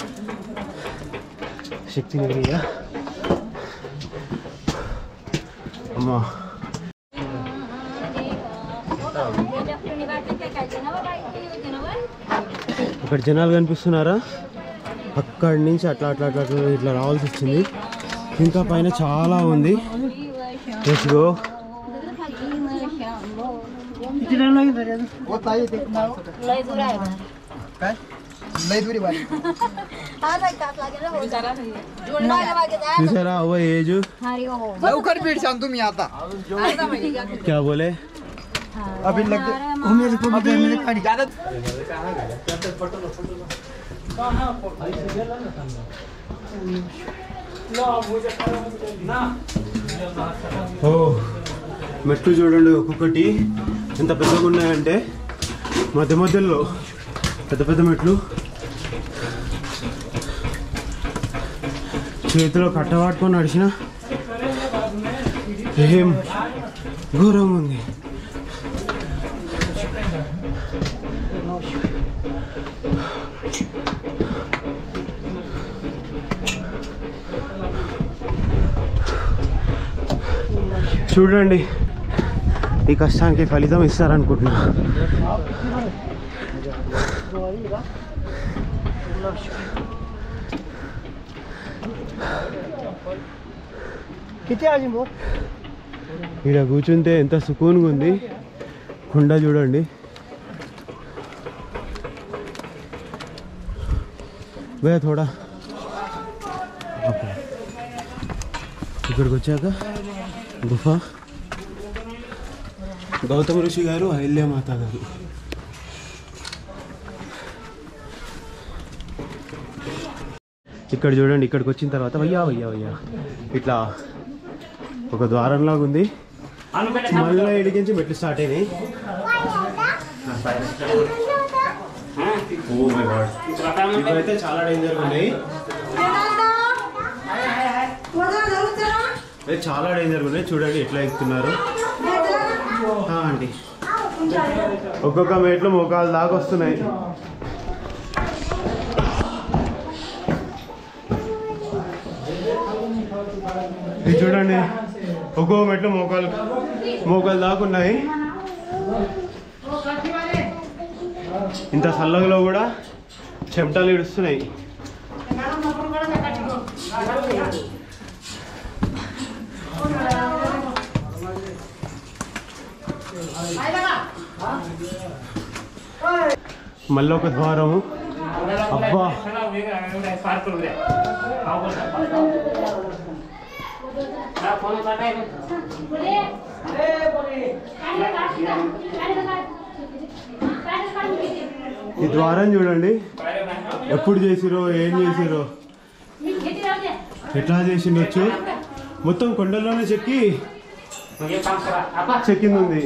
శక్తిని ఇయ్య. అమ్మా ఇక్కడ జనాలు కనిపిస్తున్నారా? అక్కడి నుంచి అట్లా ఇట్లా రావాల్సి వచ్చింది. ఇంకా పైన చాలా ఉంది. Let's go. చూసారా वो एज लवकर भेट सांग तुम्ही आता क्या बोले अभी लग उमेश को भी मेरे गाड़ी ज्यादा ఓ మెట్లు చూడండి ఒక్కొక్కటి ఎంత పెద్దగా ఉన్నాయంటే మధ్యలో పెద్ద మెట్లు. చేతిలో కట్ట పట్టుకొని నడిచిన ఏం ఘోరంగా ఉంది. చూడండి ఈ కష్టానికి ఫలితం ఇస్తారనుకుంటున్నా. ఇక్కడ కూర్చుంటే ఎంత సుకూన్గా ఉంది. కొండ చూడండి. వే థోడా ఇక్కడికి వచ్చాక గుఫ, గౌతమ ఋషి గారు, అహిల్యమాత గారు. ఇక్కడ చూడండి. ఇక్కడికి వచ్చిన తర్వాత వయ్యా ఇట్లా ఒక ద్వారంలాగా ఉంది. మళ్ళీ ఇడికించి మెట్లు స్టార్ట్ అయినాయి. ఇక్కడైతే చాలా డేంజర్ ఉన్నాయి. చాలా డేంజర్ ఉన్నాయి. చూడండి ఎట్లా ఎక్కుతున్నారు అండి. ఒక్కొక్క మెట్లు మోకాలు దాకా వస్తున్నాయి. ఇది చూడండి, ఒక్కొక్క మెట్లు మోకాలు దాకా ఉన్నాయి. ఇంత చల్లగలో కూడా చెమటలు ఇడుస్తున్నాయి. మళ్ళీ ఒక ద్వారము. అబ్బా ఈ ద్వారం చూడండి. ఎప్పుడు చేసిరో, ఏం చేసిరో, ఎట్లా చేసిండొచ్చు. మొత్తం కొండల్లోనే చెక్కింది ఉంది.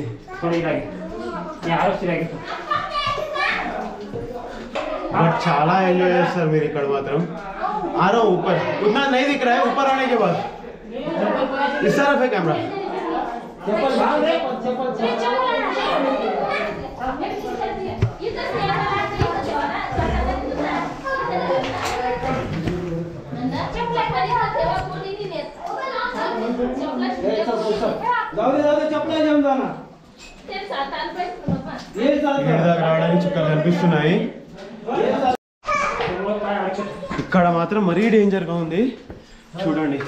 బట్ చాలా ఎంజాయ్ చేస్తారు మీరు ఇక్కడ మాత్రం. आरो ऊपर उतना नहीं दिख रहा है. ऊपर आने के बाद इस तरफ है कैमरा. రావడానికి చుక్కలు కనిపిస్తున్నాయి. ఇక్కడ మాత్రం మరీ డేంజర్గా ఉంది. చూడండి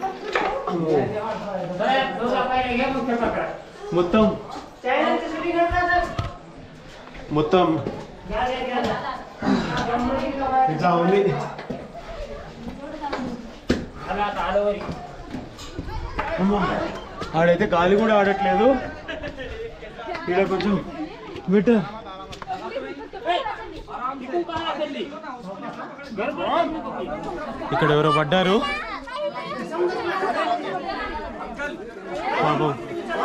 మొత్తం ఇట్లా ఉంది. ఆడైతే గాలి కూడా ఆడట్లేదు. ఇక్కడ కొంచెం బెటర్. ఇక్కడ ఎవరో పడ్డారు పాపం.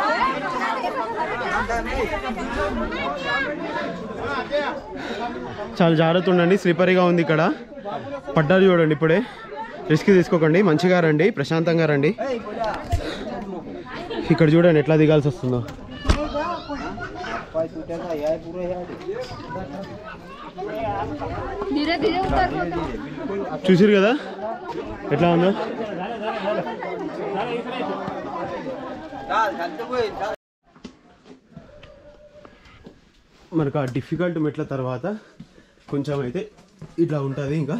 చాలా జాగ్రత్త ఉండండి. స్లిప్పరీగా ఉంది. ఇక్కడ పడ్డారు చూడండి. ఇప్పుడే రిస్క్ తీసుకోకండి. మంచిగా రండి, ప్రశాంతంగా రండి. ఇక్కడ చూడండి ఎట్లా దిగాల్సి వస్తుందో. చూసిరు కదా ఎట్లా ఉందో. మనకు ఆ డిఫికల్ట్ మెట్ల తర్వాత కొంచెం అయితే ఇట్లా ఉంటుంది. ఇంకా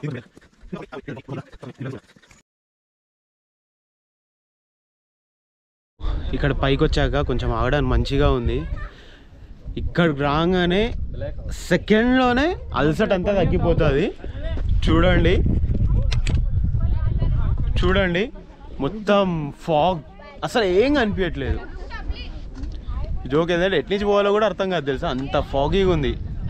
ఇక్కడ పైకి వచ్చాక కొంచెం ఆగడానికి మంచిగా ఉంది. ఇక్కడ రాగానే సెకండ్లోనే అలసట అంతా తగ్గిపోతుంది. చూడండి చూడండి మొత్తం ఫాగ్, అసలు ఏం కనిపించట్లేదు. జోక్ ఏంటంటే ఎట్నుంచి పోవాలో కూడా అర్థం కాదు తెలుసా, అంత ఫాగీగా ఉంది.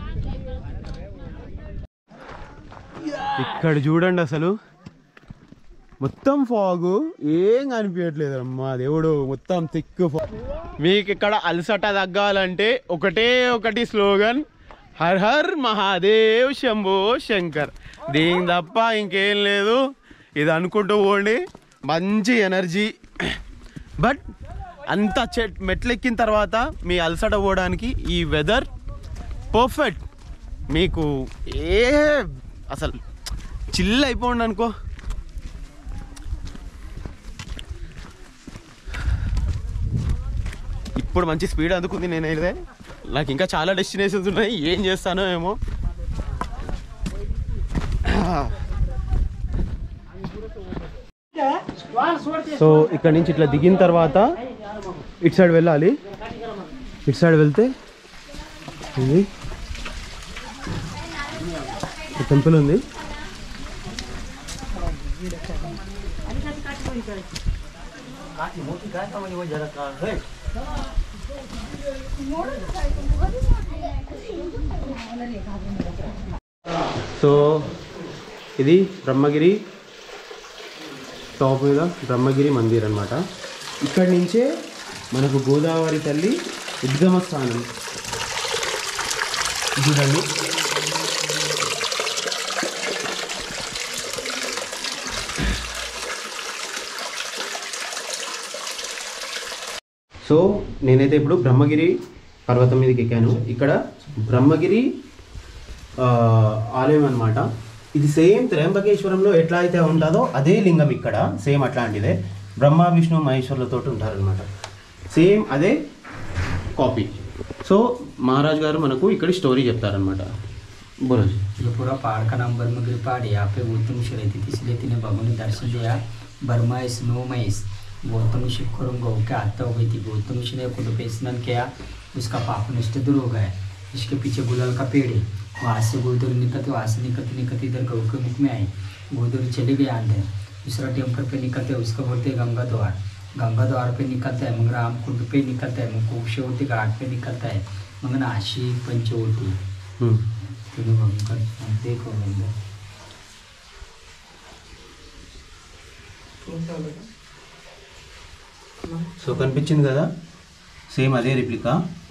ఇక్కడ చూడండి అసలు మొత్తం ఫాగు, ఏం కనిపించట్లేదు అమ్మా దేవుడు, మొత్తం థిక్ ఫాగ్. మీకు ఇక్కడ అలసట తగ్గాలంటే ఒకటి స్లోగన్, హర్ హర్ మహాదేవ్ శంభో శంకర్. దీని తప్ప ఇంకేం లేదు. ఇది అనుకుంటూ పోండి, మంచి ఎనర్జీ. బట్ అంత మెట్లెక్కిన తర్వాత మీ అలసట పోవడానికి ఈ వెదర్ పర్ఫెక్ట్. మీకు అసలు చిల్ అయిపోండి అనుకో. ఇప్పుడు మంచి స్పీడ్ అందుకుంది నేనైతే. నాకు ఇంకా చాలా డెస్టినేషన్స్ ఉన్నాయి, ఏం చేస్తానో ఏమో. సో ఇక్కడ నుంచి ఇట్లా దిగిన తర్వాత ఇటు సైడ్ వెళ్ళాలి. ఇటు సైడ్ వెళ్తే ఇది టెంపుల్ ఉంది. సో ఇది బ్రహ్మగిరి టాప్ మీద బ్రహ్మగిరి మందిర్ అన్నమాట. ఇక్కడి నుంచే మనకు గోదావరి తల్లి ఉద్గమ స్థానం చూడండి. సో నేనైతే ఇప్పుడు బ్రహ్మగిరి పర్వతం మీదకి ఎక్కాను. ఇక్కడ బ్రహ్మగిరి ఆలయం అన్నమాట. ఇది సేమ్ త్రయంబకేశ్వరంలో ఎట్లా అయితే ఉంటుందో అదే లింగం ఇక్కడ సేమ్ అట్లాంటిదే. బ్రహ్మ విష్ణు మహేశ్వరులతో ఉంటారనమాట. సేమ్ అదే కాపీ. సో महाराज గారు మనకు ఇక్కడ స్టోరీ చెప్తారనమాట. बोलो जी। ये पूरा पहाड़ का नाम ब्रह्मगिरी पहाड़ है। यहाँ पे गौतम ऋषि रहती थी, इसलिए तिन्हें भगवान ने दर्शन दिया। बर्मा स्नो महेश गौतम ऋषि को गौ के हत्या हो गई थी। गौतम ऋषि ने कुंड पे स्नान किया, उसका पाप नष्ट दूर हो गया। इसके पीछे गुलाल का पेड़ है, वहाँ से गोदरी निकलते, वहाँ से निकलते निकलते इधर गौ के मुख में आए। गोदरी चले गए अंदर। दूसरा टेम्पर पे निकलते उसको बोलते गंगा द्वार। गंगा द्वार पे निकलता है मंगराम कुंड पे निकलता है, कुक्षवती घाट पे निकलता है मंगनाशी पंचवटी। देखो अंदर సో కనిపించింది కదా, సేమ్ అదే రిప్లికా.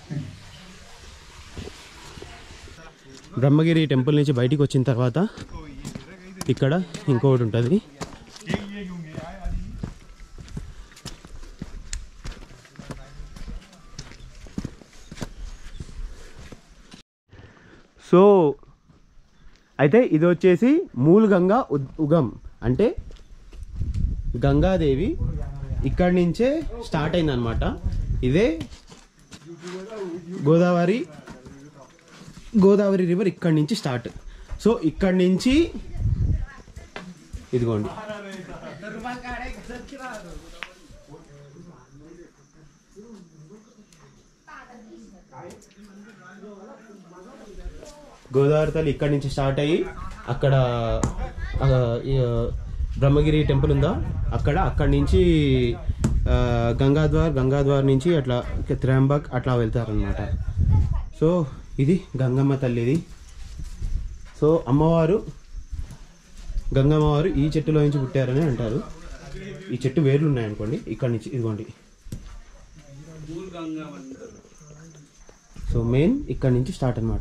బ్రహ్మగిరి టెంపుల్ నుంచి బయటికి వచ్చిన తర్వాత ఇక్కడ ఇంకొకటి ఉంటుంది. సో అయితే ఇది వచ్చేసి మూల్ గంగా ఉగం, అంటే గంగాదేవి ఇక్కడి నుంచే స్టార్ట్ అయిందనమాట. ఇదే గోదావరి రివర్ ఇక్కడి నుంచి స్టార్ట్. సో ఇక్కడి నుంచి ఇదిగోండి గోదావరి తల్లి ఇక్కడి నుంచి స్టార్ట్ అయ్యి అక్కడ బ్రహ్మగిరి టెంపుల్ ఉందా అక్కడి నుంచి గంగాద్వార్ నుంచి అట్లా త్రయంబక్ అట్లా వెళ్తారనమాట. సో ఇది గంగమ్మ తల్లిది. సో గంగమ్మవారు ఈ చెట్టులో నుంచి పుట్టారని అంటారు. ఈ చెట్టు వేర్లు ఉన్నాయనుకోండి ఇక్కడి నుంచి, ఇదిగోండి. సో మెయిన్ ఇక్కడి నుంచి స్టార్ట్ అనమాట.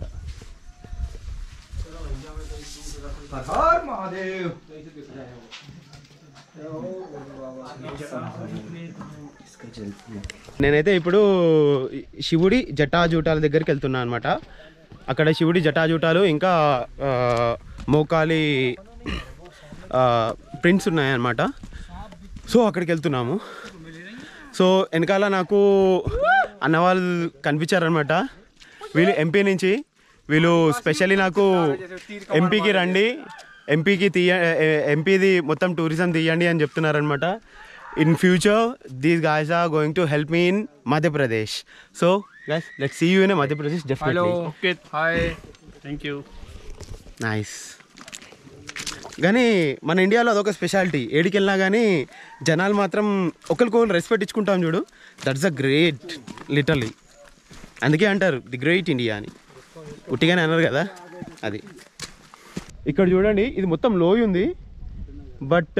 నేనైతే ఇప్పుడు శివుడి జటాజూటాల దగ్గరికి వెళ్తున్నా అనమాట. అక్కడ శివుడి జటాజూటాలు ఇంకా మోకాలి ప్రింట్స్ ఉన్నాయన్నమాట. సో అక్కడికి వెళ్తున్నాము. సో వెనకాల నాకు అన్నవాళ్ళు కనిపించారనమాట. వీళ్ళు ఎంపీ నుంచి, వీళ్ళు స్పెషల్లీ నాకు ఎంపీకి రండి, ఎంపీది మొత్తం టూరిజం తీయండి అని చెప్తున్నారనమాట. In future these guys are going to help me in Madhya Pradesh. So guys, let's see you in Madhya Pradesh definitely. Hello, okay, hi, thank you. Nice. కానీ మన ఇండియాలో అదొక స్పెషాలిటీ. ఏడికి వెళ్ళినా కానీ జనాలు మాత్రం ఒకరికొకరు రెస్పెక్ట్ ఇచ్చుకుంటాం చూడు. That's a great literally. అందుకే అంటారు ది గ్రేట్ ఇండియా అని. ఉట్టిగానే అన్నారు కదా అది. ఇక్కడ చూడండి ఇది మొత్తం లోయ ఉంది, బట్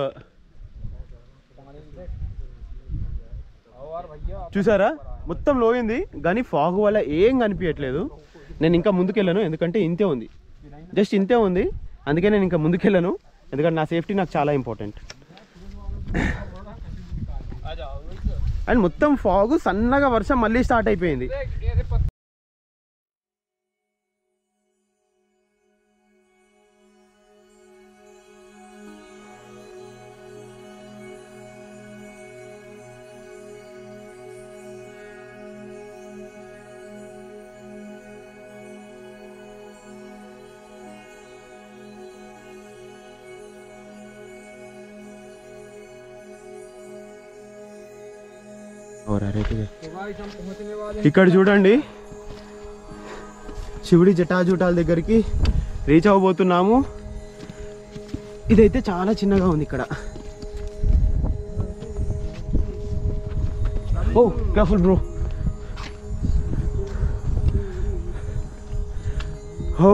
చూసారా మొత్తం లోయ ఉంది కానీ ఫాగ్ వల్ల ఏం కనిపించట్లేదు. నేను ఇంకా ముందుకెళ్ళాను ఎందుకంటే ఇంతే ఉంది, జస్ట్ ఇంతే ఉంది. అందుకే నేను ఇంకా ముందుకెళ్ళాను ఎందుకంటే నా సేఫ్టీ నాకు చాలా ఇంపార్టెంట్. అండ్ మొత్తం ఫాగ్ సన్నగా వర్షం మళ్ళీ స్టార్ట్ అయిపోయింది. ఇక్కడ చూడండి శివుడి జటాజూటాల దగ్గరికి రీచ్ అవ్వబోతున్నాము. ఇదైతే చాలా చిన్నగా ఉంది ఇక్కడ. ఓ కేర్ఫుల్ బ్రో. ఓ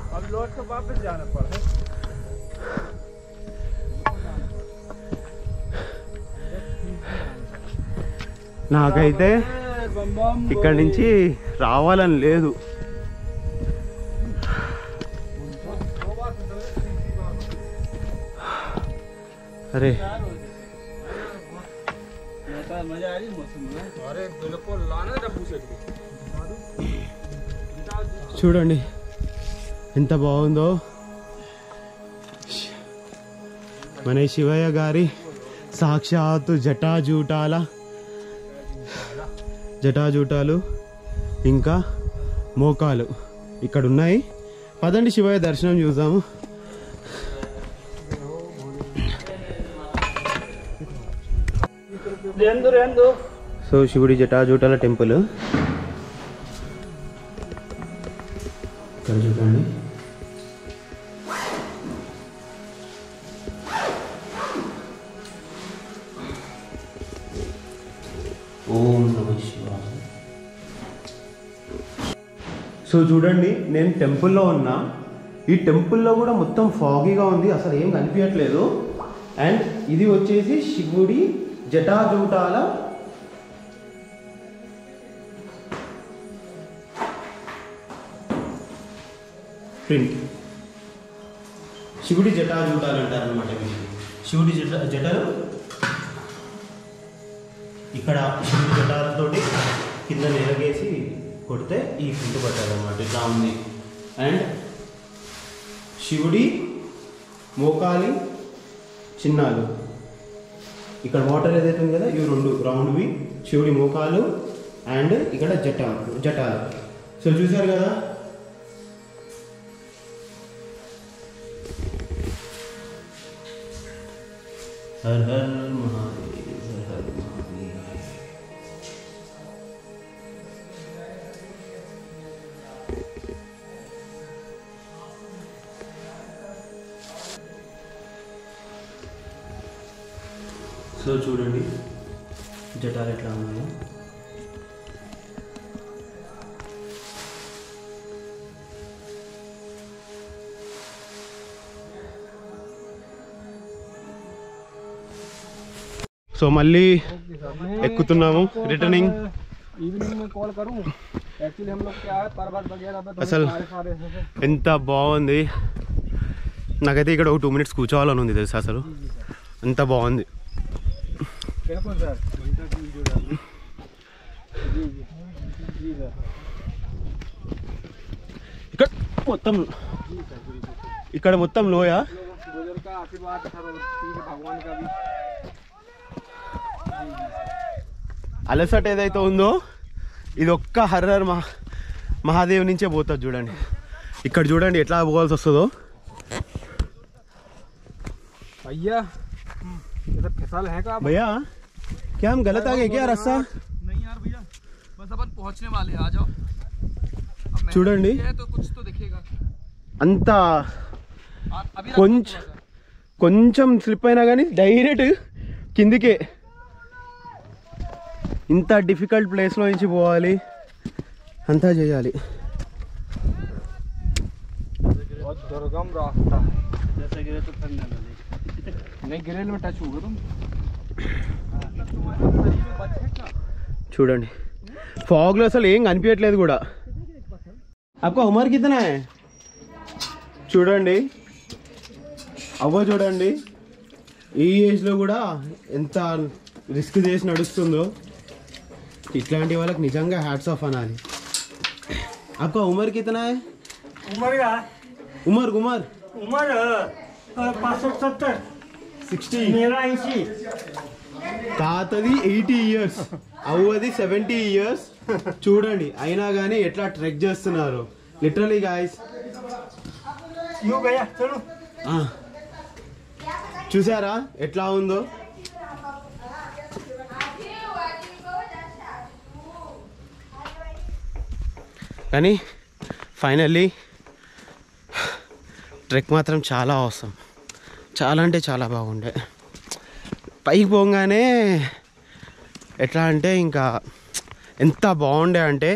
నాకైతే ఇక్కడి నుంచి రావాలని లేదు. अरे చూడండి ఎంత బాగుందో. మన శివయ్య గారి సాక్షాత్తు జటాజూటాలు ఇంకా మోకాలు ఇక్కడ ఉన్నాయి. పదండి శివయ్య దర్శనం చూద్దాము. సో శివుడి జటాజూటాల టెంపుల్ ఇక్కడ చూడండి. ఓం నమః శివాయ. సో చూడండి నేను టెంపుల్లో ఉన్నా. ఈ టెంపుల్లో కూడా మొత్తం ఫాగీగా ఉంది, అసలు ఏం కనిపించట్లేదు. అండ్ ఇది వచ్చేసి శివుడి జటాజూటాల ప్రింట్. శివుడి జటాజూటాలు అంటారు అనమాట. శివుడి జటలు ఇక్కడ శివుడి జటాలతోటి కింద నెలగేసి కొడితే ఈ ప్రింట్ పట్టాలన్నమాట. ఇట్లా ఉంది. అండ్ శివుడి మోకాలి చిన్నాలు ఇక్కడ వాటర్ ఏదైతే ఉంది కదా, ఇవి రెండు రౌండ్వి శివుడి మోకాలు అండ్ ఇక్కడ జటాలు. సో చూసారు కదా. హర్ హర్ మహాదేవ్, హర్ హర్ మహాదేవ్. సో చూడండి జటాలు ఎట్లా ఉన్నాయో. సో మళ్ళీ ఎక్కుతున్నాము రిటర్నింగ్. అసలు ఎంత బాగుంది. నాకైతే ఇక్కడ ఒక 2 minutes కూర్చోవాలని ఉంది తెలుసా. అసలు అంత బాగుంది. ఇక్కడ మొత్తం లోయ. అలసట ఏదైతే ఉందో ఇది ఒక్క హర్రర్ మహాదేవ్ నుంచే పోతుంది. చూడండి ఇక్కడ చూడండి ఎట్లా పోవాల్సి వస్తుందో. भैया क्या हम गलत आ गए क्या रास्ता? नहीं यार भैया, बस अपन पहुंचने वाले हैं, आ जाओ. చూడండి तो कुछ तो दिखेगा. అంత కొంచెం స్లిప్ అయినా కానీ డైరెక్ట్ కిందికే. ఇంత డిఫికల్ట్ ప్లేస్లో నుంచి పోవాలి, అంతా చేయాలి. दुर्गम रास्ता जैसे गिरे तो फिर नहीं गिरे में टच होगा तुम. చూడండి ఫాగ్లో అసలు ఏం కనిపించట్లేదు కూడా. आपका उम्र कितना है? చూడండి అవ్వ చూడండి ఈ ఏజ్లో కూడా ఎంత రిస్క్ చేసి నడుస్తుందో. ఇట్లాంటి వాళ్ళకి నిజంగా హ్యాట్స్ ఆఫ్ అనాలి. आपका उम्र कितना है? उम्र 65 60. मेरा 80. తాతది 80 years, అవ్వది 70 years. చూడండి అయినా కానీ ఎట్లా ట్రెక్ చేస్తున్నారు లిటరలీ గాయస్. చూసారా ఎట్లా ఉందో. కానీ ఫైనల్లీ ట్రెక్ మాత్రం చాలా అవసరం, చాలా అంటే చాలా బాగుండే. పైకి పోగానే ఎట్లా అంటే ఇంకా ఎంత బాగుండే అంటే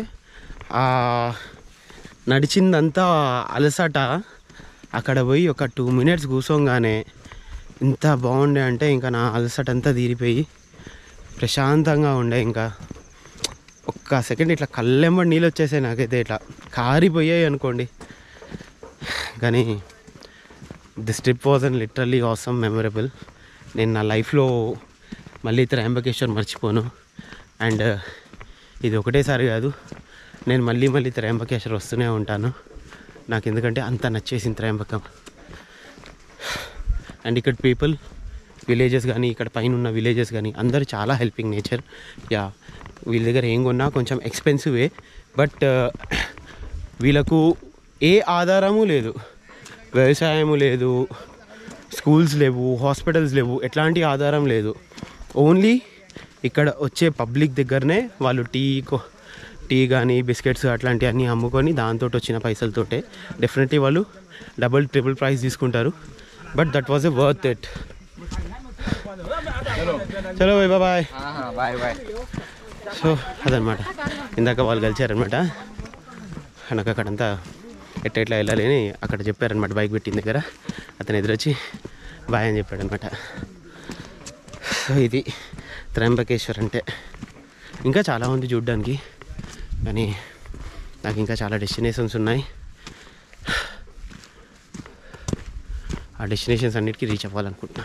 నడిచిందంతా అలసట అక్కడ పోయి ఒక 2 minutes కూర్చోగానే ఎంత బాగుండే అంటే ఇంకా నా అలసట అంతా తీరిపోయి ప్రశాంతంగా ఉండే. ఇంకా ఒక్క సెకండ్ ఇట్లా కళ్ళెంబడి నీళ్ళు వచ్చేసాయి నాకైతే, ఇట్లా కారిపోయాయి అనుకోండి. కానీ this trip was and literally awesome, memorable. నేను నా లైఫ్లో మళ్ళీ త్రయంబకేశ్వర్ మర్చిపోను. అండ్ ఇది ఒకటేసారి కాదు, నేను మళ్ళీ త్రయంబకేశ్వర్ వస్తూనే ఉంటాను. నాకు ఎందుకంటే అంత నచ్చేసింది త్రయంబకం. అండ్ ఇక్కడ పీపుల్, విలేజెస్ కానీ ఇక్కడ పైన ఉన్న విలేజెస్ కానీ అందరూ చాలా హెల్పింగ్ నేచర్. యా, వీళ్ళ దగ్గర ఏం కొన్నా కొంచెం ఎక్స్పెన్సివే, బట్ వీళ్ళకు ఏ ఆధారము లేదు, వ్యవసాయము లేదు, స్కూల్స్ లేవు, హాస్పిటల్స్ లేవు, ఎట్లాంటి ఆధారం లేదు. ఓన్లీ ఇక్కడ వచ్చే పబ్లిక్ దగ్గరనే వాళ్ళు టీ కానీ బిస్కెట్స్ అట్లాంటివన్నీ అమ్ముకొని దాంతో వచ్చిన పైసలతోటే డెఫినెట్లీ వాళ్ళు డబుల్ ట్రిపుల్ ప్రైస్ తీసుకుంటారు. But that was a worth it. చలో bye bye bye bye. So అదనమాట, ఇందాక వాళ్ళు కలిసారనమాట. నాకు అక్కడంతా ఎట్లా వెళ్ళాలి అని అక్కడ చెప్పారనమాట, బైక్ పెట్టిన దగ్గర అతను ఎదురొచ్చి బాయ్ అని చెప్పాడనమాట. సో ఇది త్రయంబకేశ్వర్ అంటే. ఇంకా చాలా ఉంది చూడ్డానికి, కానీ నాకు ఇంకా చాలా డెస్టినేషన్స్ ఉన్నాయి. ఆ డెస్టినేషన్స్ అన్నిటికీ రీచ్ అవ్వాలనుకుంటున్నా.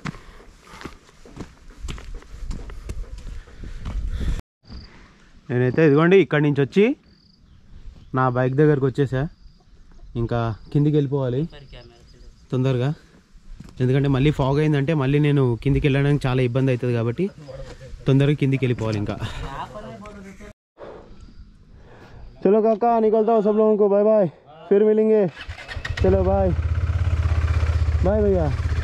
నేనైతే ఇదిగోండి ఇక్కడి నుంచి వచ్చి నా బైక్ దగ్గరకు వచ్చేసా. ఇంకా కిందికి వెళ్ళిపోవాలి తొందరగా, ఎందుకంటే మళ్ళీ ఫాగ్ అయిందంటే మళ్ళీ నేను కిందికి వెళ్ళడానికి చాలా ఇబ్బంది అవుతుంది కాబట్టి తొందరగా కిందికి వెళ్ళిపోవాలి. ఇంకా चलो काका निकलता हूँ सब लोगों को, बाय बाय, फिर मिलेंगे. चलो बाय बाय भैया.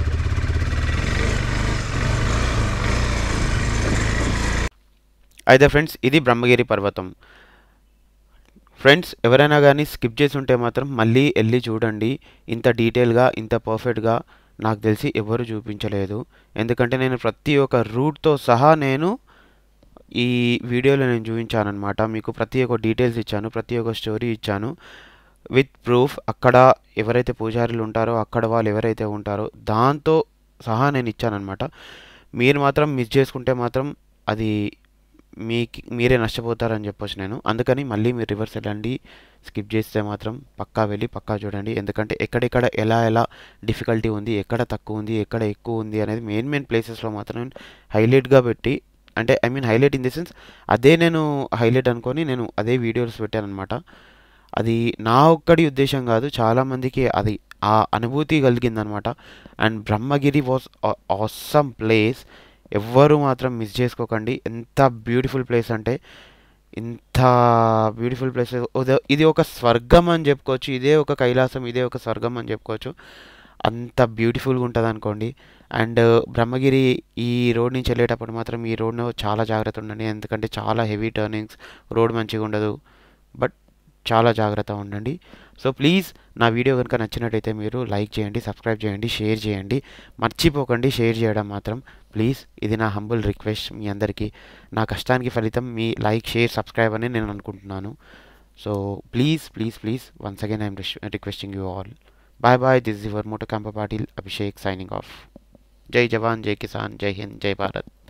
అయితే ఫ్రెండ్స్ ఇది బ్రహ్మగిరి పర్వతం. ఫ్రెండ్స్ ఎవరైనా కానీ స్కిప్ చేసి ఉంటే మాత్రం మళ్ళీ వెళ్ళి చూడండి. ఇంత డీటెయిల్గా ఇంత పర్ఫెక్ట్గా నాకు తెలిసి ఎవరు చూపించలేదు. ఎందుకంటే నేను ప్రతి ఒక్క రూట్తో సహా నేను ఈ వీడియోలో నేను చూపించానమాట. మీకు ప్రతి ఒక్క డీటెయిల్స్ ఇచ్చాను, ప్రతి ఒక్క స్టోరీ ఇచ్చాను విత్ ప్రూఫ్. అక్కడ ఎవరైతే పూజారులు ఉంటారో అక్కడ వాళ్ళు ఎవరైతే ఉంటారో దాంతో సహా నేను ఇచ్చానమాట. మీరు మాత్రం మిస్ చేసుకుంటే మాత్రం అది మీరే నష్టపోతారని చెప్పొచ్చు నేను. అందుకని మళ్ళీ మీరు రివర్స్ వెళ్ళండి. స్కిప్ చేస్తే మాత్రం పక్కా వెళ్ళి పక్కా చూడండి. ఎందుకంటే ఎక్కడెక్కడ ఎలా డిఫికల్టీ ఉంది, ఎక్కడ తక్కువ ఉంది, ఎక్కడ ఎక్కువ ఉంది అనేది మెయిన్ ప్లేసెస్లో మాత్రం హైలైట్గా పెట్టి, అంటే I mean highlight in the sense అదే నేను హైలైట్ అనుకొని నేను అదే వీడియోస్ పెట్టాను అనమాట. అది నా ఒక్కడి ఉద్దేశం కాదు, చాలామందికి అది ఆ అనుభూతి కలిగిందనమాట. And Brahmagiri was awesome place. ఎవ్వరు మాత్రం మిస్ చేసుకోకండి. ఎంత బ్యూటిఫుల్ ప్లేస్ అంటే ఇంత బ్యూటిఫుల్ ప్లేస్. ఇది ఒక స్వర్గం అని చెప్పుకోవచ్చు, ఇదే ఒక కైలాసం, ఇదే ఒక స్వర్గం అని చెప్పుకోవచ్చు. అంత బ్యూటిఫుల్గా ఉంటుంది అనుకోండి. అండ్ బ్రహ్మగిరి ఈ రోడ్ నుంచి వెళ్ళేటప్పుడు మాత్రం ఈ రోడ్ను చాలా జాగ్రత్త ఉండండి. ఎందుకంటే చాలా హెవీ టర్నింగ్స్, రోడ్ మంచిగా ఉండదు, బట్ చాలా జాగ్రత్తగా ఉండండి. సో ప్లీజ్ నా వీడియో కనుక నచ్చినట్టయితే మీరు లైక్ చేయండి, సబ్స్క్రైబ్ చేయండి, షేర్ చేయండి. మర్చిపోకండి షేర్ చేయడం మాత్రం ప్లీజ్. ఇది నా హంబుల్ రిక్వెస్ట్ మీ అందరికీ. నా కష్టానికి ఫలితం మీ లైక్, షేర్, సబ్స్క్రైబ్ అని నేను అనుకుంటున్నాను. So please once again I'm requesting you all. Bye bye, this is your Moto Campa Patil Abhishek signing off. Jai Jawan, Jai Kisan, Jai Hind, Jai Bharat.